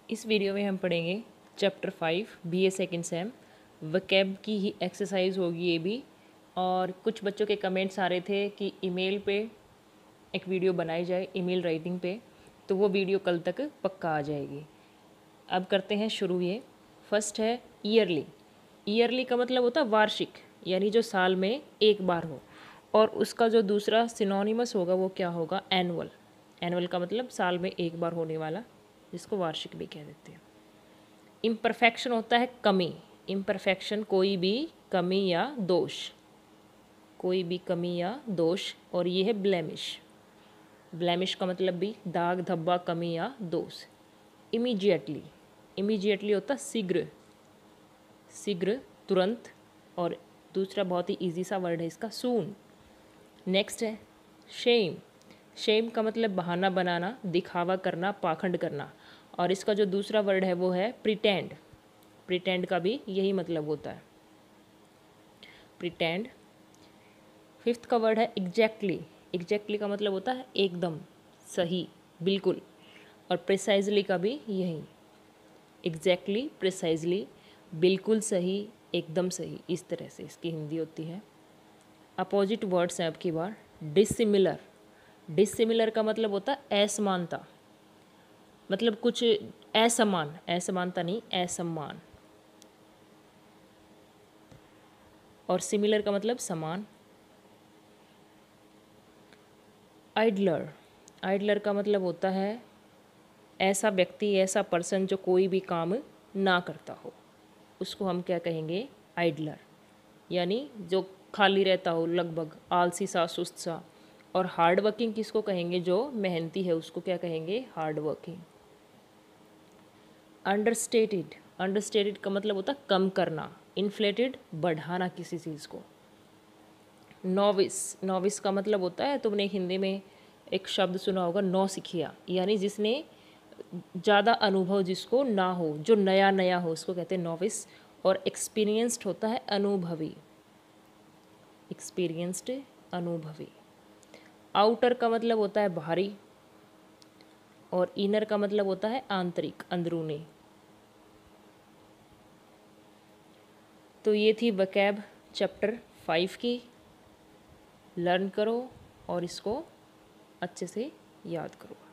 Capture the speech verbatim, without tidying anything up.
इस वीडियो में हम पढ़ेंगे chapter five B A second sem vocab की ही एक्सरसाइज होगी ये भी। और कुछ बच्चों के कमेंट्स आ रहे थे कि ईमेल पे एक वीडियो बनाई जाए ईमेल राइटिंग पे, तो वो वीडियो कल तक पक्का आ जाएगी। अब करते हैं शुरू। ये फर्स्ट है ईयरली। ईयरली का मतलब होता है वार्षिक, यानी जो साल में एक बार हो। और उसका जो दूसरा सिनोनिमस होगा वो क्या होगा? एनुअल। एनुअल का मतलब साल में एक बार होने वाला, जिसको वार्षिक भी कह देते हैं। इम्परफेक्शन होता है कमी। इम्परफेक्शन कोई भी कमी या दोष, कोई भी कमी या दोष। और ये है ब्लेमिश। ब्लेमिश का मतलब भी दाग धब्बा कमी या दोष। इमीडिएटली। इमीडिएटली होता शीघ्र, शीघ्र तुरंत। और दूसरा बहुत ही इजी सा वर्ड है इसका, सून। नेक्स्ट है शेम। शेम का मतलब बहाना बनाना, दिखावा करना, पाखंड करना। और इसका जो दूसरा वर्ड है वो है प्रिटेंड। प्रिटेंड का भी यही मतलब होता है, प्रिटेंड। फिफ्थ का वर्ड है एग्जैक्टली। एग्जैक्टली का मतलब होता है एकदम सही, बिल्कुल। और प्रिसाइजली का भी यही, एग्जैक्टली, प्रिसाइजली, बिल्कुल सही, एकदम सही, इस तरह से इसकी हिंदी होती है। अपोजिट वर्ड्स हैं अब की बार। डिसिमिलर। डिसिमिलर का मतलब होता है असमानता, मतलब कुछ असमान, असमानता नहीं, असमान। और सिमिलर का मतलब समान। आइडलर। आइडलर का मतलब होता है ऐसा व्यक्ति, ऐसा पर्सन जो कोई भी काम ना करता हो, उसको हम क्या कहेंगे? आइडलर। यानी जो खाली रहता हो, लगभग आलसी सा, सुस्त सा। और हार्ड वर्किंग किसको कहेंगे? जो मेहनती है उसको क्या कहेंगे? Hard working. अंडरस्टेटेड। अंडरस्टेटेड का मतलब होता है कम करना। इन्फ्लेटेड, बढ़ाना किसी चीज़ को। नोविस। नोविस का मतलब होता है, तुमने हिंदी में एक शब्द सुना होगा, नौसिखिया, यानी जिसने ज़्यादा अनुभव जिसको ना हो, जो नया नया हो, उसको कहते हैं नोविस। और एक्सपीरियंस्ड होता है अनुभवी, एक्सपीरियंस्ड, अनुभवी। आउटर का मतलब होता है बाहरी। और इनर का मतलब होता है आंतरिक, अंदरूनी। तो ये थी वकैब चैप्टर फाइव की। लर्न करो और इसको अच्छे से याद करो।